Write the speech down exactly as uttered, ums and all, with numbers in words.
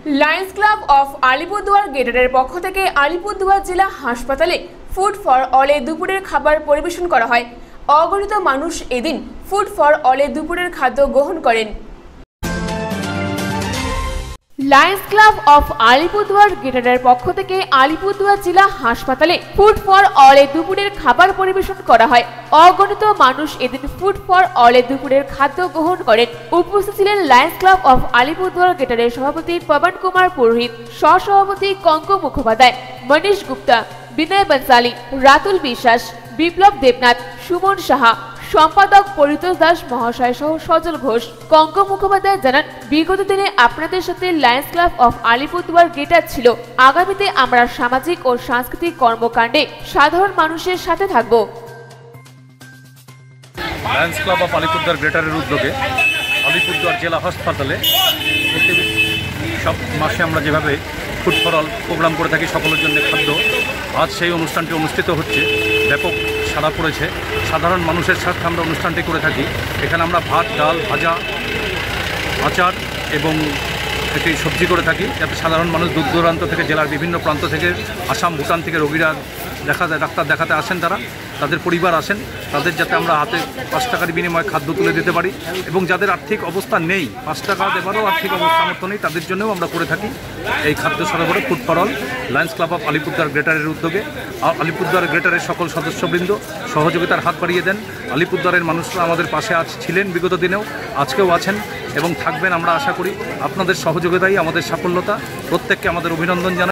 Lions Club of Alipurduar গ্রেটারের পক্ষ থেকে আলিপুরদুয়ার জেলা হাসপাতালে ফুড ফর অলে দুপুরের খাবার পরিবেশন করা হয়। অগণিত মানুষ এদিন ফুড ফর অলে দুপুরের খাদ্য গ্রহণ করেন। লায়ন্স ক্লাব অফ আলিপুরদুয়ার গ্রেটারের পক্ষ থেকে আলিপুরদুয়ার জেলা হাসপাতালে ফুড ফর অলে দুপুরের খাবার পরিবেশন করা হয়। অগণিত মানুষ এদিন ফুড ফর অলে দুপুরের খাদ্য গ্রহণ করেন। উপস্থিত ছিলেন লায়ন্স ক্লাব অফ আলিপুরদুয়ার গ্রেটারের সভাপতি পবন কুমার পুরোহিত, সহসভাপতি কঙ্ক মুখোপাধ্যায়, মনীষ গুপ্তা, বিনয় বনসালী, রাতুল বিশ্বাস, বিপ্লব দেবনাথ, সুমন সাহা, সম্পাদক পরিতোষ দাস মহাশয় সহ সজল ঘোষ। কঙ্ক মুখোপাধ্যায় জানান, বিগত দিনে আপনাদের সাথে Lions Club of Alipurduar Greater ছিল। আগামীতে আমরা সামাজিক ও সাংস্কৃতিক কর্মকাণ্ডে সাধারণ মানুষের সাথে থাকব। লায়ন্স ক্লাব অফ আলিপুরদুয়ার গ্রেটারের উদ্যোগে আলিপুরদুয়ার জেলা হাসপাতালে প্রতি সব মাসে আমরা যেভাবে ফুড ফর অল প্রোগ্রাম করে থাকি সকলের জন্য খাদ্য, আজ সেই অনুষ্ঠানটি অনুষ্ঠিত হচ্ছে। ব্যাপক সাড়া পড়েছে। সাধারণ মানুষের স্বার্থে আমরা অনুষ্ঠানটি করে থাকি। এখানে আমরা ভাত, ডাল, ভাজা, আচার এবং একটি সবজি করে থাকি, যাতে সাধারণ মানুষ দূর দূরান্ত থেকে, জেলার বিভিন্ন প্রান্ত থেকে, আসাম, ভুটান থেকে রোগীরা দেখা ডাক্তার দেখাতে আসেন, তারা তাদের পরিবার আসেন, তাদের যাতে আমরা হাতে পাঁচ টাকার বিনিময়ে খাদ্য তুলে দিতে পারি। এবং যাদের আর্থিক অবস্থা নেই, পাঁচ টাকা দেবারও আর্থিক সামর্থ্য নেই, তাদের জন্যও আমরা করে থাকি এই খাদ্য সরবরাহ food for all Lions Club of Alipurduar গ্রেটারের উদ্যোগে। আলিপুরদুয়ার গ্রেটারের সকল সদস্যবৃন্দ সহযোগিতার হাত বাড়িয়ে দেন। আলিপুরদুয়ারের মানুষরা আমাদের পাশে আজ ছিলেন, বিগত দিনেও আজকেও আছেন এবং থাকবেন, আমরা আশা করি। আপনাদের সহযোগিতাই আমাদের সাফল্যতা। প্রত্যেককে আমাদের অভিনন্দন জানাই।